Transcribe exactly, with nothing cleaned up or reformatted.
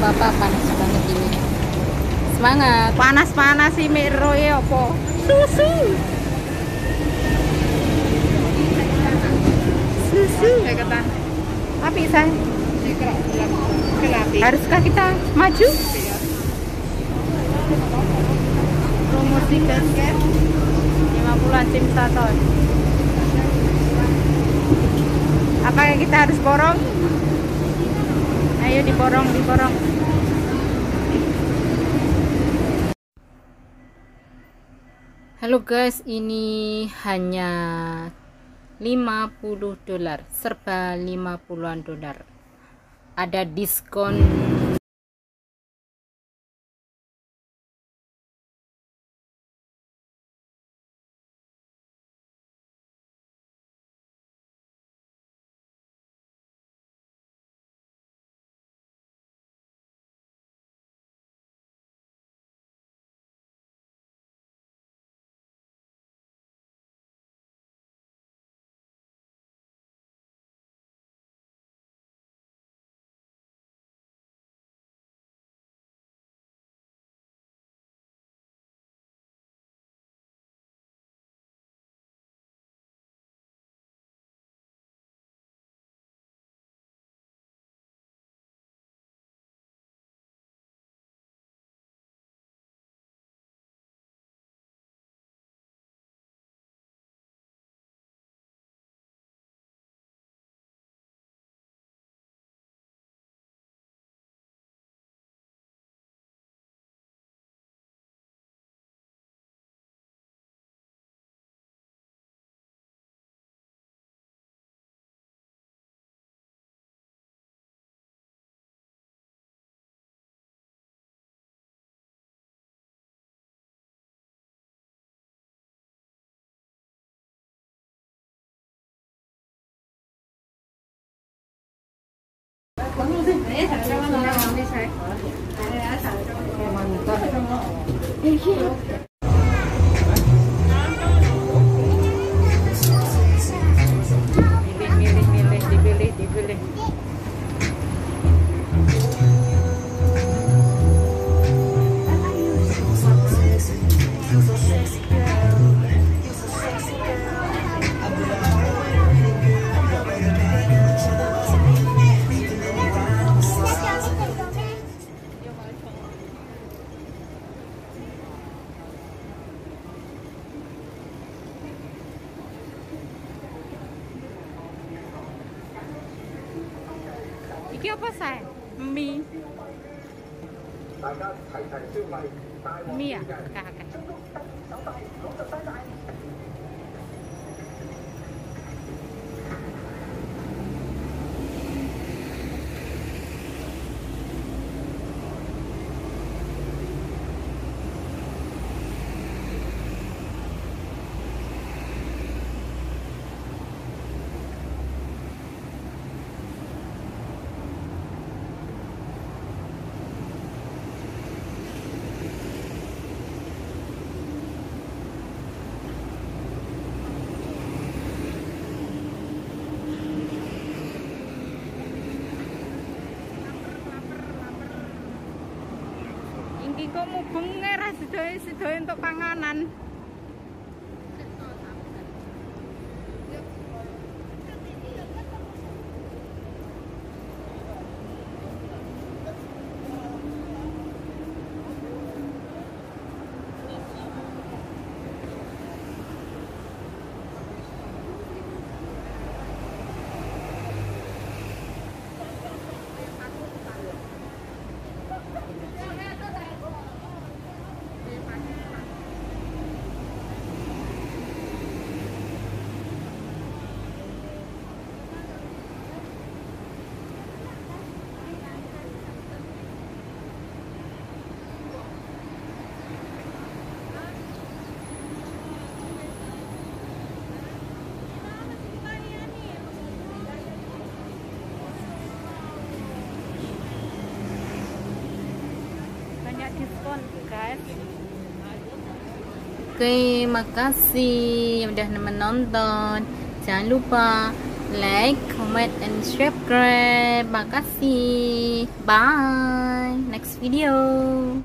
apa-apa, panas banget ini. Semangat. Panas-panas sih Miro ya apa? Susu. Susu. Tapi saya haruskah kita maju? Promosi gas lima puluh sim satu. Apakah kita harus borong? Ayo diborong, diborong. Halo guys, ini hanya lima puluh dolar, serba lima puluhan dolar. Ada diskon. Milih, milih, dipilih, dipilih. Iki apa saya? Mie. Mie ya? Kakak. Iki kok mubeng ngerah sidoe-sidoe untuk panganan. Diskon guys. Oke, makasih yang udah menonton. Jangan lupa like, comment, and subscribe. Makasih. Bye. Next video.